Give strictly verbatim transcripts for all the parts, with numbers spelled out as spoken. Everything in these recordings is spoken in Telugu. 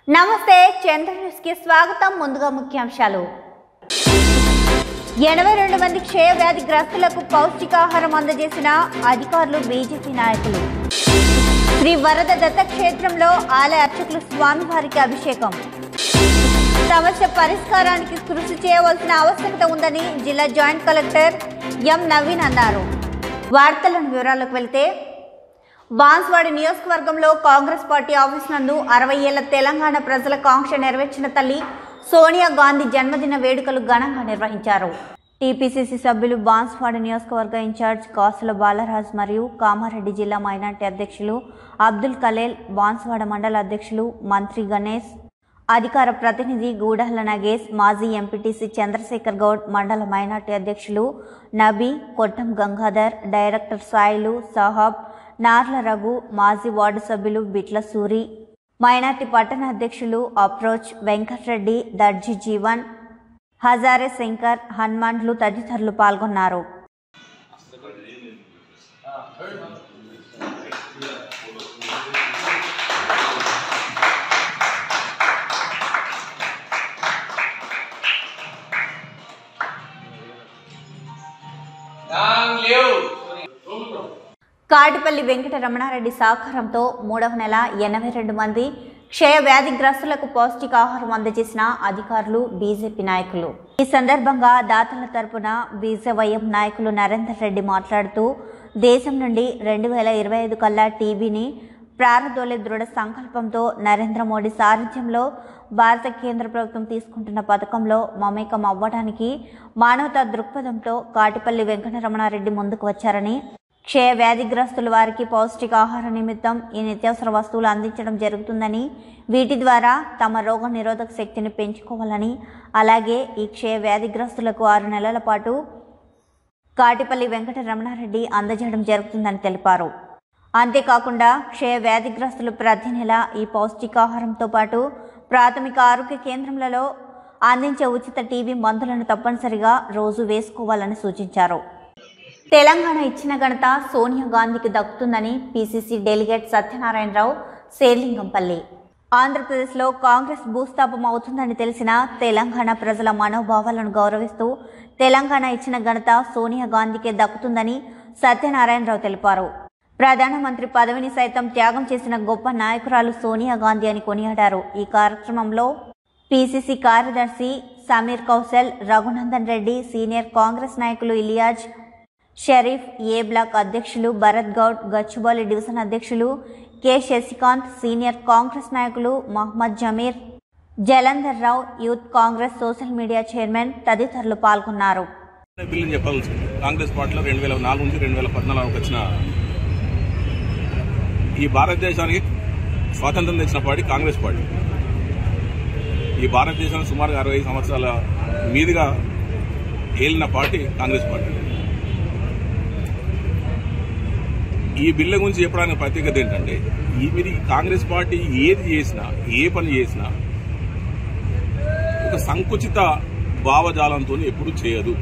నమస్తే చంద్ర న్యూస్ కి స్వాగతం. ముందుగా ముఖ్యాంశాలు. ఎనభై రెండు మంది క్షయ వ్యాధి గ్రస్తులకు పౌష్టికాహారం అందజేసిన అధికారులు, బీజేపీ నాయకులు. శ్రీ వరద దత్త క్షేత్రంలో ఆలయ అర్చకులు స్వామివారికి అభిషేకం. సమస్య పరిష్కారానికి కృషి చేయవలసిన ఆవశ్యకత ఉందని జిల్లా జాయింట్ కలెక్టర్ ఎం నవీన్ అన్నారు. వార్తలను వివరాలకు వెళ్తే, బాన్స్వాడ నియోజకవర్గంలో కాంగ్రెస్ పార్టీ ఆఫీస్ నందు అరవై ఏళ్ల తెలంగాణ ప్రజల కాంక్ష నెరవేర్చిన తల్లి సోనియా గాంధీ జన్మదిన వేడుకలు ఘనంగా నిర్వహించారు. టీపీసీసీ సభ్యులు, బాన్స్వాడ నియోజకవర్గ ఇన్ఛార్జ్ కాసుల బాలరాజ్ మరియు కామారెడ్డి జిల్లా మైనార్టీ అధ్యక్షులు అబ్దుల్ కలేల్, బాన్స్వాడ మండల అధ్యక్షులు మంత్రి గణేష్, అధికార ప్రతినిధి గూడహల నగేష్, మాజీ ఎంపీటీసీ చంద్రశేఖర్ గౌడ్, మండల మైనార్టీ అధ్యక్షులు నబీ, కొట్టం గంగాధర్, డైరెక్టర్ సాయిలు సాహబ్, నార్ల రఘు, మాజీ వార్డు సభ్యులు బిట్ల సూరి, మైనార్టీ పట్టణ అధ్యక్షులు అప్రోచ్ వెంకట్రెడ్డి, దర్జీ జీవన్, హజారే శంకర్, హనుమాన్లు తదితరులు పాల్గొన్నారు. కాటిపల్లి వెంకట రమణారెడ్డి సహకారంతో మూడవ నెల ఎనభై రెండు మంది క్షయ వ్యాధిగ్రస్తులకు పౌష్టికాహారం అందజేసిన అధికారులు, బీజేపీ నాయకులు. ఈ సందర్భంగా దాతల తరపున బీజేవైఎం నాయకులు నరేందర్ రెడ్డి మాట్లాడుతూ, దేశం నుండి రెండు వేల ఇరవై ఐదు కల్లా టీబీని ప్రారదోలే దృఢ సంకల్పంతో నరేంద్ర మోడీ సారథ్యంలో భారత కేంద్ర ప్రభుత్వం తీసుకుంటున్న పథకంలో మమేకం అవ్వడానికి మానవతా దృక్పథంతో కాటిపల్లి వెంకట రమణారెడ్డి ముందుకు వచ్చారని, క్షయ వ్యాధిగ్రస్తుల వారికి పౌష్టికాహార నిమిత్తం ఈ నిత్యావసర వస్తువులు అందించడం జరుగుతుందని, వీటి ద్వారా తమ రోగ నిరోధక శక్తిని పెంచుకోవాలని, అలాగే ఈ క్షయ వ్యాధిగ్రస్తులకు ఆరు నెలల పాటు కాటిపల్లి వెంకట రమణారెడ్డి అందజేయడం జరుగుతుందని తెలిపారు. అంతేకాకుండా క్షయ వ్యాధిగ్రస్తులు ప్రతి నెల ఈ పౌష్టికాహారంతో పాటు ప్రాథమిక ఆరోగ్య కేంద్రంలలో అందించే ఉచిత టీబీ మందులను తప్పనిసరిగా రోజు వేసుకోవాలని సూచించారు. తెలంగాణ ఇచ్చిన ఘనత సోనియా గాంధీకి దక్కుతుందని పీసీసీ డెలిగేట్ సత్యనారాయణరావు, శేర్లింగంపల్లి. ఆంధ్రప్రదేశ్లో కాంగ్రెస్ భూస్థాపం అవుతుందని తెలిసిన తెలంగాణ ప్రజల మనోభావాలను గౌరవిస్తూ తెలంగాణ ఇచ్చిన ఘనత సోనియా గాంధీకే దక్కుతుందని సత్యనారాయణరావు తెలిపారు. ప్రధానమంత్రి పదవిని సైతం త్యాగం చేసిన గొప్ప నాయకురాలు సోనియా గాంధీ అని కొనియాడారు. ఈ కార్యక్రమంలో పీసీసీ కార్యదర్శి సమీర్ కౌశల్, రఘునందన్ రెడ్డి, సీనియర్ కాంగ్రెస్ నాయకులు ఇలియాజ్ షరీఫ్, ఏ బ్లాక్ అధ్యక్షులు భరత్ గౌడ్, గచ్చిబౌలి డివిజన్ అధ్యక్షులు కె శశికాంత్, సీనియర్ కాంగ్రెస్ నాయకులు Mohammed Jameer, Jalandhar Rao, youth Congress social media chairman తదితరులు పాల్గొన్నారు. కాంగ్రెస్ పార్టీలో రెండు వేల నాలుగు నుంచి రెండు వేల పద్నాలుగు వచ్చిన ఈ భారతదేశానికి స్వాతంత్రం తెచ్చిన పార్టీ కాంగ్రెస్ పార్టీ. ఈ భారతదేశంలో సుమారు అరవై సంవత్సరాల మీదుగా ఏలిన పార్టీ కాంగ్రెస్ పార్టీ. ఈ బిల్లు గురించి చెప్పడానికి ప్రత్యేకత ఏంటంటే, ఈ మీద కాంగ్రెస్ పార్టీ ఏది చేసినా, ఏ పని చేసినా ఒక సంకుచిత భావజాలంతో ఎప్పుడు చేయదు.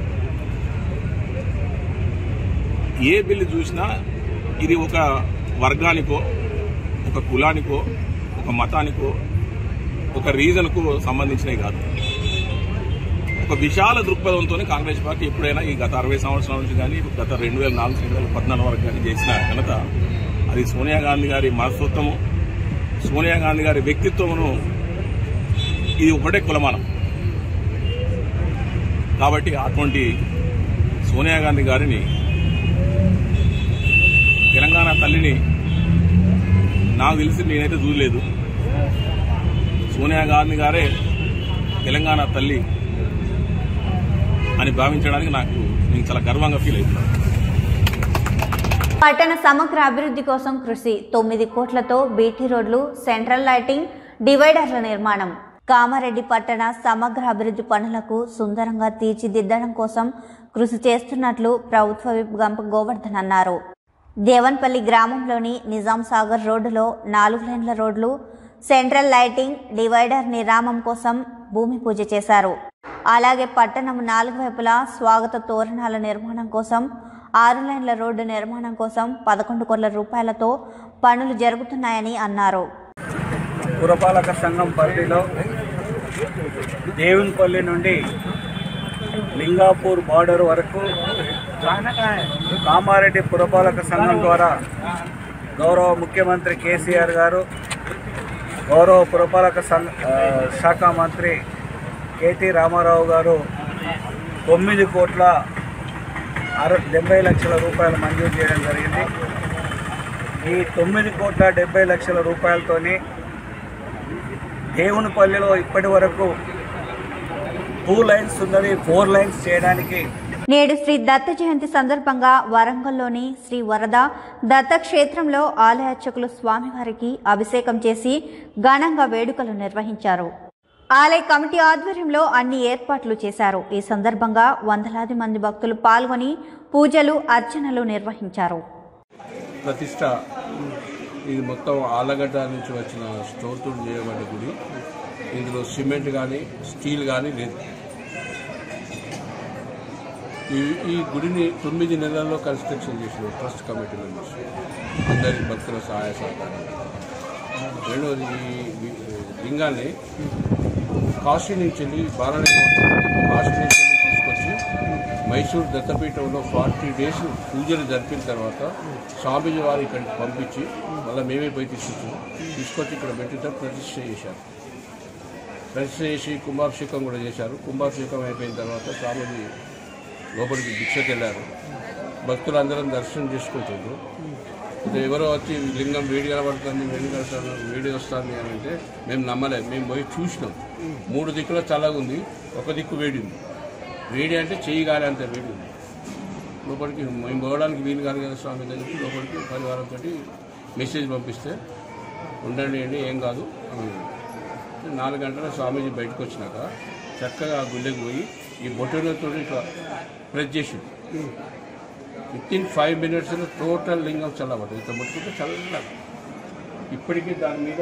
ఏ బిల్లు చూసినా ఇది ఒక వర్గానికో, ఒక కులానికో, ఒక మతానికో, ఒక రీజన్కు సంబంధించినవి కాదు. ఒక విశాల దృక్పథంతో కాంగ్రెస్ పార్టీ ఎప్పుడైనా ఈ గత అరవై సంవత్సరాల నుంచి కానీ, గత రెండు వేల నాలుగు రెండు వేల పద్నాలుగు వరకు కానీ చేసిన ఘనత అది సోనియా గాంధీ గారి మనస్తత్వము, సోనియా గాంధీ గారి వ్యక్తిత్వమును ఇది ఒకటే కులమానం. కాబట్టి అటువంటి సోనియా గాంధీ గారిని, తెలంగాణ తల్లిని నాకు తెలిసి నేనైతే చూడలేదు. సోనియా గాంధీ గారే తెలంగాణ తల్లి అని భావించడానికి నాకు నేను చాలా గర్వంగా ఫీల్ అవుతున్నాను. పట్టణ సమగ్ర అభివృద్ధి కోసం కృషి. తొమ్మిది కోట్లతో బీటీ రోడ్లు, సెంట్రల్ లైటింగ్, డివైడర్ల నిర్మాణం. కామారెడ్డి పట్టణ సమగ్ర అభివృద్ధి పనులకు సుందరంగా తీర్చిదిద్దడం కోసం కృషి చేస్తున్నట్లు ప్రభుత్వ విప్ గంప గోవర్ధన్ అన్నారు. దేవన్పల్లి గ్రామంలోని నిజాం సాగర్ రోడ్డులో నాలుగు లైన్ల రోడ్లు, సెంట్రల్ లైటింగ్, డివైడర్ నిర్మాణం కోసం భూమి పూజ చేశారు. అలాగే పట్టణం నాలుగు వైపులా స్వాగత తోరణాల నిర్మాణం కోసం, ఆరు లైన్ల రోడ్డు నిర్మాణం కోసం పదకొండు కోట్ల రూపాయలతో పనులు జరుగుతున్నాయని అన్నారు. పురపాలక సంఘం పరిధిలో దేవునిపల్లి నుండి లింగాపూర్ బార్డర్ వరకు కామారెడ్డి పురపాలక సంఘం ద్వారా గౌరవ ముఖ్యమంత్రి కేసీఆర్ గారు, గౌరవ పురపాలక సంఘ శాఖ మంత్రి కేటీ రామారావు గారు తొమ్మిది కోట్ల అర డెబ్బై లక్షల రూపాయలు మంజూరు చేయడం జరిగింది. ఈ తొమ్మిది కోట్ల డెబ్బై లక్షల రూపాయలతోని దేవునిపల్లిలో ఇప్పటి వరకు టూ లైన్స్ ఉన్నది ఫోర్ లైన్స్ చేయడానికి. నేడు శ్రీ దత్త జయంతి సందర్భంగా వరంగల్లోని శ్రీ వరద దత్తక్షేత్రంలో ఆలయ అర్చకులు స్వామివారికి అభిషేకం చేసి ఘనంగా వేడుకలు నిర్వహించారు. ఆలయ కమిటీ ఆధ్వర్యంలో అన్ని ఏర్పాట్లు చేశారు. ఈ సందర్భంగా వందలాది మంది భక్తులు పాల్గొని పూజలు అర్చనలు నిర్వహించారు. ప్రతిష్ట ఇది మొత్తం ఆలగడ్డ నుంచి వచ్చిన స్టోన్తో చేయబడ్డ గుడి. ఇందులో సిమెంట్ కానీ స్టీల్ కానీ లేదు. ఈ ఈ గుడిని తొమ్మిది నెలల్లో కన్స్ట్రక్షన్ చేసిన ట్రస్ట్ కమిటీ మెంబర్స్ అందరి భక్తుల సహాయ సహకారం. రెండవది ఈ లింగాన్ని కాశీ నుంచి వెళ్ళి బారాణి కాశీ నుంచి వెళ్ళి తీసుకొచ్చి మైసూర్ దత్తపీఠంలో ఫార్టీ డేస్ పూజలు జరిపిన తర్వాత స్వామీజీ వారు ఇక్కడికి పంపించి మళ్ళీ మేమే పోయి తీసుకొచ్చాము. తీసుకొచ్చి ఇక్కడ పెట్టిన ప్రతిష్ఠ చేశారు. ప్రతిష్ఠ చేసి కుంభాభిషేకం కూడా చేశారు. కుంభాభిషేకం అయిపోయిన తర్వాత స్వామీజీ లోపలికి భిక్షకు వెళ్ళారు. భక్తులందరం దర్శనం చేసుకుంటుండ్రు. ఎవరో వచ్చి లింగం వేడి కనబడుతుంది, వేడి కనబడుతుంది, వేడి వస్తుంది అని అంటే మేము నమ్మలేదు. మేము పోయి చూసినాం. మూడు దిక్కులో చల్లగా ఉంది, ఒక దిక్కు వేడి ఉంది. వేడి అంటే చెయ్యి గాలి అంత వేడి ఉంది. లోపలికి మేము పోవడానికి వీలు కాదు కదా స్వామి దగ్గరికి. లోపలికి పరివారంతో మెసేజ్ పంపిస్తే ఉండండి అండి ఏం కాదు అని. నాలుగు గంటల స్వామీజీ బయటకు వచ్చినాక చక్కగా ఆ గుళ్ళకి పోయి ఈ బొట్టెలతో ఇట్లా ప్రెస్ చేసింది. విత్ ఇన్ ఫైవ్ మినిట్స్లో టోటల్ లింగం చల్లబడ్డది. ఇట్లా ముట్టుకుంటే చల్లగా ఇప్పటికీ దాని మీద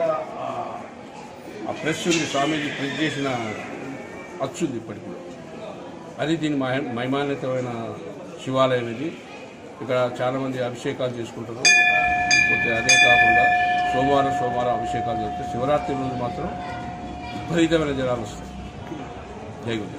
ఆ ప్రెస్ ఉంది. స్వామీజీ ప్రెస్ చేసిన అచ్చు ఉంది ఇప్పటికీ. అది దీని మహ మహిమాన్వితమైన శివాలయం. ఇది ఇక్కడ చాలామంది అభిషేకాలు చేసుకుంటారు. పోతే అదే కాకుండా సోమవారం సోమవారం అభిషేకాలు చేస్తే శివరాత్రి రోజు మాత్రం విపరీతమైన జనాలు వస్తాయి. జై గురు.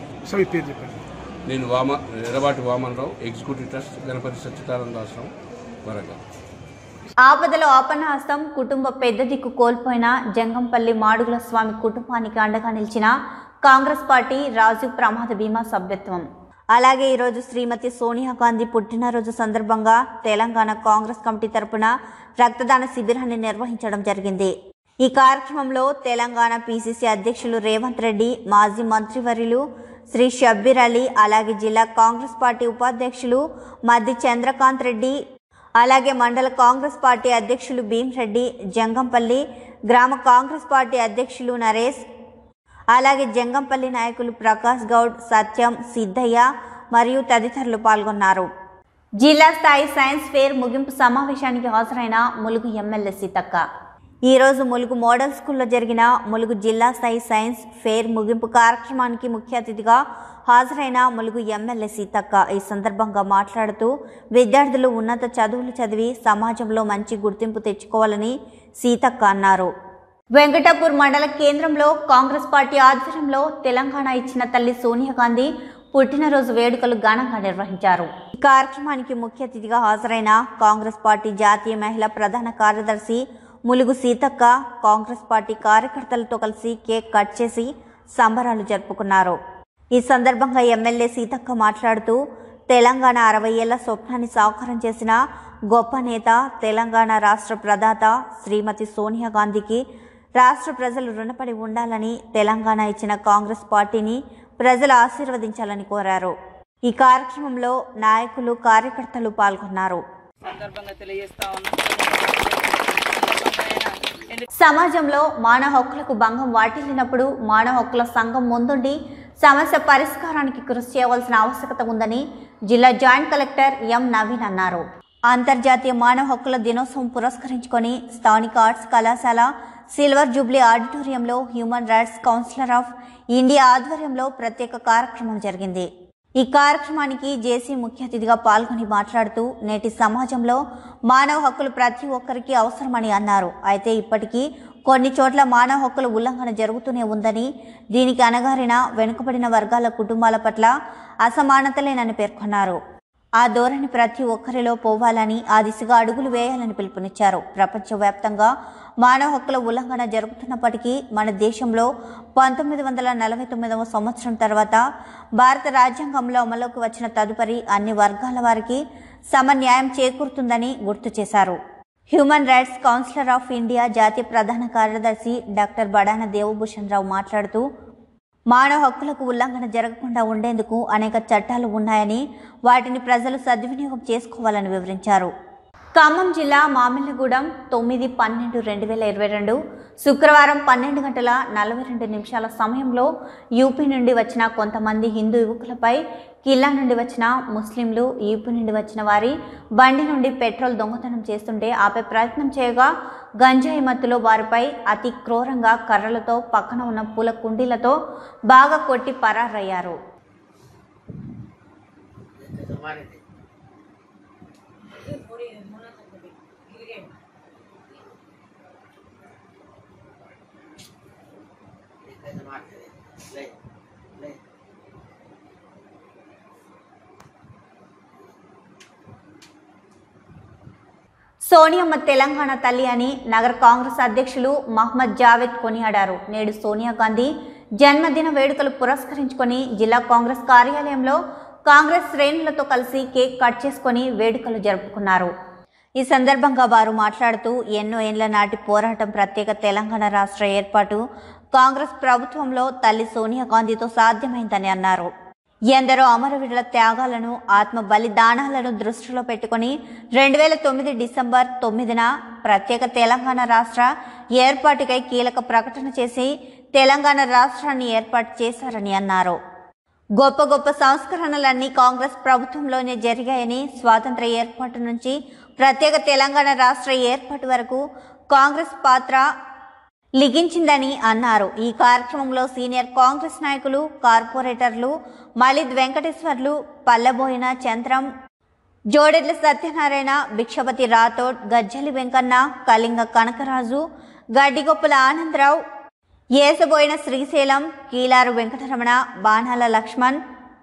నేను వామ ఎర్రబాటి వామనరావు, ఎగ్జిక్యూటివ్ ట్రస్ట్ గణపతి సచ్చిదానంద ఆశ్రమం, వరంగల్. ఆపదలో ఆపన్నహస్తం కుటుంబ పెద్ద దిక్కు కోల్పోయిన జంగంపల్లి మాడుగుల స్వామి కుటుంబానికి అండగా నిలిచిన కాంగ్రెస్ పార్టీ రాజీవ్ ప్రమాద బీమా సభ్యత్వం. అలాగే ఈరోజు శ్రీమతి సోనియా గాంధీ పుట్టినరోజు సందర్భంగా తెలంగాణ కాంగ్రెస్ కమిటీ తరపున రక్తదాన శిబిరాన్ని నిర్వహించడం జరిగింది. ఈ కార్యక్రమంలో తెలంగాణ పీసీసీ అధ్యక్షులు రేవంత్ రెడ్డి, మాజీ మంత్రివర్యులు శ్రీ షబ్బీర్ అలీ, అలాగే జిల్లా కాంగ్రెస్ పార్టీ ఉపాధ్యక్షులు మద్ది చంద్రకాంత్ రెడ్డి, అలాగే మండల కాంగ్రెస్ పార్టీ అధ్యక్షులు భీమ్రెడ్డి, జంగంపల్లి గ్రామ కాంగ్రెస్ పార్టీ అధ్యక్షులు నరేష్, అలాగే జంగంపల్లి నాయకులు ప్రకాష్ గౌడ్, సత్యం, సిద్ధయ్య మరియు తదితరులు పాల్గొన్నారు. జిల్లా స్థాయి సైన్స్ ఫేర్ ముగింపు సమావేశానికి హాజరైన ములుగు ఎమ్మెల్యే సీతక్క. ఈరోజు ములుగు మోడల్ స్కూల్లో జరిగిన ములుగు జిల్లా స్థాయి సైన్స్ ఫేర్ ముగింపు కార్యక్రమానికి ముఖ్య అతిథిగా హాజరైన ములుగు ఎమ్మెల్యే సీతక్క ఈ సందర్భంగా మాట్లాడుతూ విద్యార్థులు ఉన్నత చదువులు చదివి సమాజంలో మంచి గుర్తింపు తెచ్చుకోవాలని సీతక్క అన్నారు. వెంకటాపూర్ మండల కేంద్రంలో కాంగ్రెస్ పార్టీ ఆధ్వర్యంలో తెలంగాణ ఇచ్చిన తల్లి సోనియా గాంధీ పుట్టినరోజు వేడుకలు ఘనంగా నిర్వహించారు. ఈ కార్యక్రమానికి ముఖ్య అతిథిగా హాజరైన కాంగ్రెస్ పార్టీ జాతీయ మహిళా ప్రధాన కార్యదర్శి ములుగు సీతక్క కాంగ్రెస్ పార్టీ కార్యకర్తలతో కలిసి కేక్ కట్ చేసి సంబరాలు జరుపుకున్నారు. ఈ సందర్భంగా ఎమ్మెల్యే సీతక్క మాట్లాడుతూ తెలంగాణ అరవై ఏళ్ల స్వప్నాన్ని సాకారం చేసిన గొప్ప నేత తెలంగాణ రాష్ట్ర ప్రదాత శ్రీమతి సోనియా గాంధీకి రాష్ట్ర ప్రజలు రుణపడి ఉండాలని, తెలంగాణ ఇచ్చిన కాంగ్రెస్ పార్టీని ప్రజలు ఆశీర్వదించాలని కోరారు. ఈ కార్యక్రమంలో నాయకులు, కార్యకర్తలు పాల్గొన్నారు. సమాజంలో మానవ హక్కులకు భంగం వాటిల్లినప్పుడు మానవ హక్కుల సంఘం ముందుండి సమస్య పరిష్కారానికి కృషి చేయవలసిన ఆవశ్యకత ఉందని జిల్లా జాయింట్ కలెక్టర్ ఎం నవీన్ అన్నారు. అంతర్జాతీయ మానవ హక్కుల దినోత్సవం పురస్కరించుకొని స్థానిక ఆర్ట్స్ కళాశాల సిల్వర్ జూబ్లీ ఆడిటోరియంలో human rights councillor of India ఆధ్వర్యంలో ప్రత్యేక కార్యక్రమం జరిగింది. ఈ కార్యక్రమానికి జేసీ ముఖ్య అతిథిగా పాల్గొని మాట్లాడుతూ నేటి సమాజంలో మానవ హక్కులు ప్రతి ఒక్కరికి అవసరమని అన్నారు. అయితే ఇప్పటికీ కొన్ని చోట్ల మానవ హక్కుల ఉల్లంఘన జరుగుతూనే ఉందని, దీనికి అణగారిన వెనుకబడిన వర్గాల కుటుంబాల పట్ల అసమానతలేనని పేర్కొన్నారు. ఆ ధోరణి ప్రతి ఒక్కరిలో పోవాలని, ఆ దిశగా అడుగులు వేయాలని పిలుపునిచ్చారు. ప్రపంచవ్యాప్తంగా మానవ హక్కుల ఉల్లంఘన జరుగుతున్నప్పటికీ మన దేశంలో పంతొమ్మిది వందల నలభై తొమ్మిదవ సంవత్సరం తర్వాత భారత రాజ్యాంగంలో అమలులోకి వచ్చిన తదుపరి అన్ని వర్గాల వారికి సమన్యాయం చేకూరుతుందని గుర్తు చేశారు. Human rights councillor of India జాతీయ ప్రధాన కార్యదర్శి డాక్టర్ బడాన దేవభూషణ్ రావు మాట్లాడుతూ, మానవ హక్కులకు ఉల్లంఘన జరగకుండా ఉండేందుకు అనేక చట్టాలు ఉన్నాయని, వాటిని ప్రజలు సద్వినియోగం చేసుకోవాలని వివరించారు. ఖమ్మం జిల్లా మామిళ్ళగూడెం తొమ్మిది పన్నెండు రెండు వేల ఇరవై రెండు శుక్రవారం పన్నెండు గంటల నలభై రెండు నిమిషాల సమయంలో యూపీ నుండి వచ్చిన కొంతమంది హిందూ యువకులపై కిల్లా నుండి వచ్చిన ముస్లింలు యూపీ నుండి వచ్చిన వారి బండి నుండి పెట్రోల్ దొంగతనం చేస్తుంటే ఆపే ప్రయత్నం చేయగా గంజాయి మత్తులో వారిపై అతి క్రూరంగా కర్రలతో, పక్కన ఉన్న పూల కుండీలతో బాగా కొట్టి పరారయ్యారు. సోనియమ్మ తెలంగాణ తల్లి అని నగర కాంగ్రెస్ అధ్యక్షులు మహమ్మద్ జావేద్ కొనియాడారు. నేడు సోనియా గాంధీ జన్మదిన వేడుకలు పురస్కరించుకొని జిల్లా కాంగ్రెస్ కార్యాలయంలో కాంగ్రెస్ శ్రేణులతో కలిసి కేక్ కట్ చేసుకొని వేడుకలు జరుపుకున్నారు. ఈ సందర్భంగా వారు మాట్లాడుతూ, ఎన్నో ఏళ్ల నాటి పోరాటం, ప్రత్యేక తెలంగాణ రాష్ట్ర ఏర్పాటు కాంగ్రెస్ ప్రభుత్వంలో తల్లి సోనియా గాంధీతో సాధ్యమైందని అన్నారు. ఎందరో అమరవీరుల త్యాగాలను, ఆత్మ బలిదానాలను దృష్టిలో పెట్టుకుని రెండు వేల తొమ్మిది డిసెంబర్ తొమ్మిదిన ప్రత్యేక తెలంగాణ రాష్ట్ర ఏర్పాటుకై కీలక ప్రకటన చేసి తెలంగాణ రాష్ట్రాన్ని ఏర్పాటు చేశారని అన్నారు. గొప్ప గొప్ప సంస్కరణలన్నీ కాంగ్రెస్ ప్రభుత్వంలోనే జరిగాయని, స్వాతంత్ర ఏర్పాటు నుంచి ప్రత్యేక తెలంగాణ రాష్ట్ర ఏర్పాటు వరకు కాంగ్రెస్ పాత్ర లిఖించిందని అన్నారు. ఈ కార్యక్రమంలో సీనియర్ కాంగ్రెస్ నాయకులు, కార్పొరేటర్లు మలిద్ Venkateswarlu, Palleboina Chandram, జోడెడ్ల Satyanarayana, Bhikshapathi Rathod, Gajjali Venkanna, Kalinga Kanakaraju, గడ్డిగొప్పల Anandarao, ఏసబోయిన Srisailam, కీలారు Venkataramana, Banala Laxman,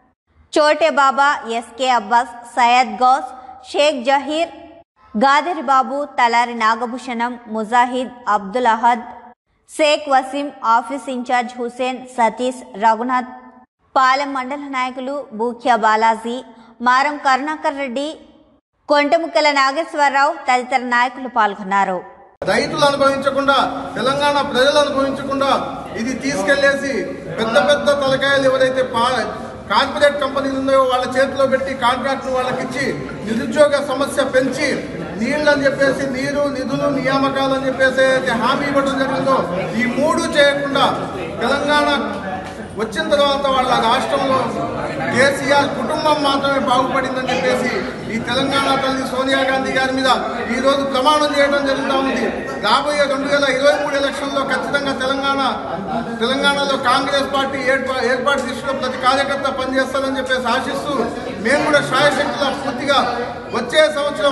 Chote Baba, SK Abbas, Syed Gous, Shaik Zaheer, Gadari Babu, Talari Nagabhushanam, Mujahid, Abdul Ahad, Shaik Waseem, office incharge Hussain, Satish, Raghunath, Palem మండల నాయకులు బూఖ్యా బాలాజీ, మారం కరుణాకర్ రెడ్డి, కొంటముక్కల నాగేశ్వరరావు తదితర నాయకులు పాల్గొన్నారు. రైతులు అనుభవించకుండా, తెలంగాణ ప్రజలు అనుభవించకుండా ఇది తీసుకెళ్లేసి పెద్ద పెద్ద తలకాయలు ఎవరైతే కార్పొరేట్ కంపెనీలు ఉన్నాయో వాళ్ళ చేతిలో పెట్టి కాంట్రాక్టులు వాళ్ళకి ఇచ్చి నిరుద్యోగ సమస్య పెంచి నీళ్ళు అని చెప్పేసి నీరు నిధులు నియామకాలు అని చెప్పేసి అయితే హామీ ఇవ్వడం జరిగిందో ఈ మూడు చేయకుండా తెలంగాణ వచ్చిన తర్వాత వాళ్ళ రాష్ట్రంలో కేసీఆర్ కుటుంబం మాత్రమే బాగుపడిందని చెప్పేసి ఈ తెలంగాణ తల్లి సోనియా గాంధీ గారి మీద ఈరోజు ప్రమాణం చేయడం జరుగుతూ ఉంది. రాబోయే రెండు వేల ఇరవై మూడు ఎలక్షన్లో ఖచ్చితంగా తెలంగాణ తెలంగాణలో కాంగ్రెస్ పార్టీ ఏర్పా ఏర్పాటు దిశలో ప్రతి కార్యకర్త పనిచేస్తారని చెప్పేసి ఆశిస్తూ మేము కూడా శాయశక్తుల పూర్తిగా వచ్చే సంవత్సరం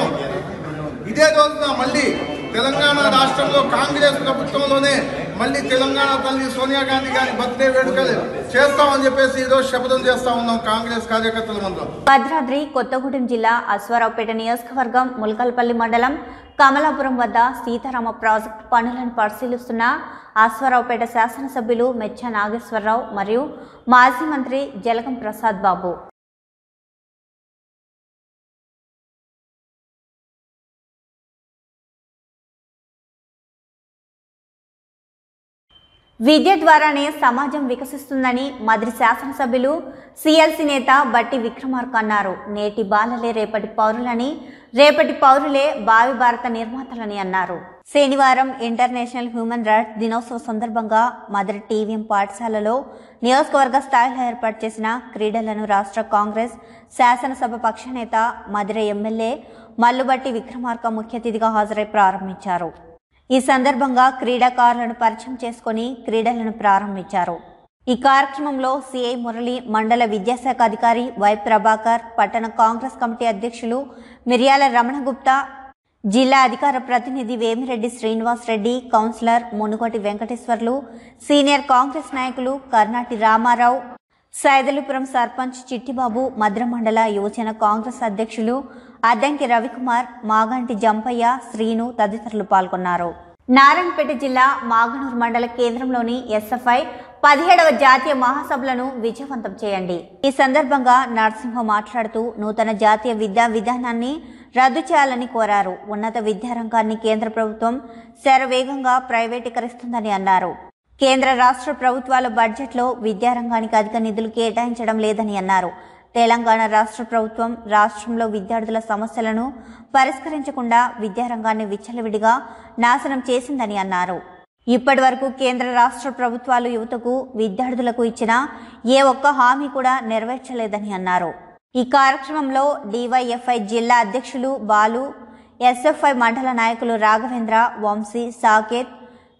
ఇదే రోజున మళ్ళీ తెలంగాణ రాష్ట్రంలో కాంగ్రెస్ ప్రభుత్వంలోనే మళ్ళీ తెలంగాణ తల్లి సోనియా గాంధీ గారి బర్త్డే వేడుకలు చేస్తామని చెప్పేసి ఈరోజు శపథం చేస్తా ఉన్నాం కాంగ్రెస్ కార్యకర్తల మందరం. భద్రాద్రి కొత్తగూడెం జిల్లా అశ్వారావుపేట నియోజకవర్గం ములకల్పల్లి మండలం కమలాపురం వద్ద సీతారామ ప్రాజెక్టు పనులను పరిశీలిస్తున్న అశ్వారావుపేట శాసనసభ్యులు మెచ్చ నాగేశ్వరరావు మరియు మాజీ మంత్రి జలగం ప్రసాద్ బాబు విద్య ద్వారానే సమాజం వికసిస్తుందని మద్రి శాసనసభ్యులు సిఎల్సి నేత బట్టి విక్రమార్క అన్నారు. నేటి బాలలే రేపటి పౌరులని, రేపటి పౌరులే భావి భారత నిర్మాతలని అన్నారు. శనివారం ఇంటర్నేషనల్ హ్యూమన్ రైట్స్ దినోత్సవ సందర్భంగా మద్రి టీవీఎం పాఠశాలలో నియోజకవర్గ స్థాయిలో ఏర్పాటు చేసిన క్రీడలను రాష్ట్ర కాంగ్రెస్ శాసనసభ పక్షనేత మద్రి ఎమ్మెల్యే మల్లుబట్టి విక్రమార్క ముఖ్య అతిథిగా హాజరై ప్రారంభించారు. ఈ సందర్భంగా క్రీడాకారులను పరిచయం చేసుకుని క్రీడలను ప్రారంభించారు. ఈ కార్యక్రమంలో సిఐ మురళి, మండల విద్యాశాఖ అధికారి వై ప్రభాకర్, పట్టణ కాంగ్రెస్ కమిటీ అధ్యక్షులు మిర్యాల రమణగుప్తా, జిల్లా అధికార ప్రతినిధి వేమిరెడ్డి శ్రీనివాస్ రెడ్డి, కౌన్సిలర్ మునుగోటి వెంకటేశ్వర్లు, సీనియర్ కాంగ్రెస్ నాయకులు కర్నాటి రామారావు, సైదలుపురం సర్పంచ్ చిట్టిబాబు, మద్రమండల యువజన కాంగ్రెస్ అధ్యక్షులు అద్దంకి రవికుమార్, మాగంటి జంపయ్య, శ్రీను తదితరులు పాల్గొన్నారు. నారాయణపేట జిల్లా మాగనూరు మండల కేంద్రంలోని ఎస్ఎఫ్ఐ పదిహేడవ జాతీయ మహాసభలను విజయవంతం చేయండి. ఈ సందర్భంగా నరసింహ మాట్లాడుతూ నూతన జాతీయ విద్యా విధానాన్ని రద్దు చేయాలని కోరారు. ఉన్నత విద్యారంగాన్ని కేంద్ర ప్రభుత్వం శరవేగంగా ప్రైవేటీకరిస్తుందని అన్నారు. కేంద్ర రాష్ట్ర ప్రభుత్వాల బడ్జెట్లో విద్యారంగానికి అధిక నిధులు కేటాయించడం లేదని అన్నారు. తెలంగాణ రాష్ట్ర ప్రభుత్వం రాష్ట్రంలో విద్యార్థుల సమస్యలను పరిష్కరించకుండా విద్యారంగాన్ని విచ్చలవిడిగా నాశనం చేసిందని అన్నారు. ఇప్పటి వరకు కేంద్ర రాష్ట్ర ప్రభుత్వాలు యువతకు విద్యార్థులకు ఇచ్చిన ఏ ఒక్క హామీ కూడా నెరవేర్చలేదని అన్నారు. ఈ కార్యక్రమంలో డివైఎఫ్ఐ జిల్లా అధ్యక్షులు బాలు, ఎస్ఎఫ్ఐ మండల నాయకులు రాఘవేంద్ర, వంశీ, సాకేత్,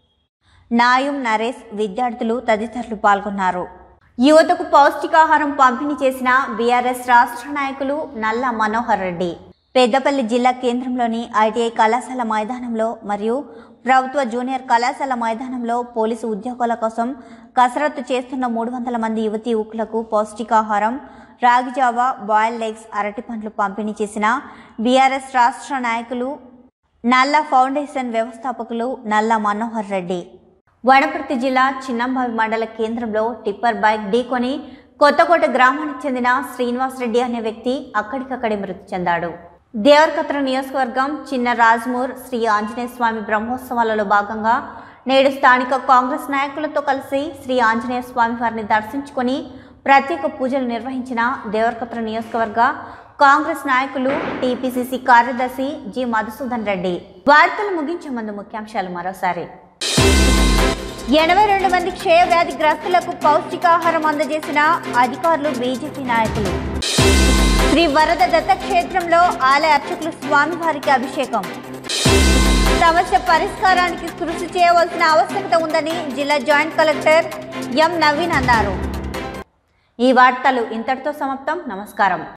నాయం, నరేష్, విద్యార్థులు తదితరులు పాల్గొన్నారు. యువతకు పౌష్టికాహారం పంపిణీ చేసిన బీఆర్ఎస్ రాష్ట్ర నాయకులు నల్ల మనోహర్ రెడ్డి పెద్దపల్లి జిల్లా కేంద్రంలోని ఐటీఐ కళాశాల మైదానంలో మరియు ప్రభుత్వ జూనియర్ కళాశాల మైదానంలో పోలీసు ఉద్యోగాల కోసం కసరత్తు చేస్తున్న మూడు వందల మంది యువతీ యువకులకు పౌష్టికాహారం, రాగిజావా, బాయిల్డ్ ఎగ్స్, అరటి పండ్లు పంపిణీ చేసిన బీఆర్ఎస్ రాష్ట్ర నాయకులు నల్ల ఫౌండేషన్ వ్యవస్థాపకులు నల్ల మనోహర్ రెడ్డి. వనపర్తి జిల్లా చిన్నంబావి మండల కేంద్రంలో టిప్పర్ బైక్ ఢీకొని కొత్తకోట గ్రామానికి చెందిన శ్రీనివాస్ రెడ్డి అనే వ్యక్తి అక్కడికక్కడే మృతి చెందాడు. దేవరకద్ర నియోజకవర్గం చిన్న రాజ్మూర్ శ్రీ ఆంజనేయ స్వామి బ్రహ్మోత్సవాలలో భాగంగా నేడు స్థానిక కాంగ్రెస్ నాయకులతో కలిసి శ్రీ ఆంజనేయ స్వామి వారిని దర్శించుకొని ప్రత్యేక పూజలు నిర్వహించిన దేవరకద్ర నియోజకవర్గ కాంగ్రెస్ నాయకులు టీపీసీసీ కార్యదర్శి జి మధుసూదన్ రెడ్డి. వార్తలు ముగించే ముందు ముఖ్యాంశాలు మరోసారి. ఎనభై రెండు మంది క్షయ వ్యాధి గ్రస్తులకు పౌష్టికాహారం అందజేసిన అధికారులు, బీజేపీ నాయకులు. శ్రీ వరద దత్త క్షేత్రంలో ఆలయ అర్చకులు స్వామివారికి అభిషేకం. సమస్య పరిష్కారానికి కృషి చేయవలసిన ఆవశ్యకత ఉందని జిల్లా జాయింట్ కలెక్టర్ ఎం నవీన్ అన్నారు. ఈ వార్తలు ఇంతటితో సమాప్తం. నమస్కారం.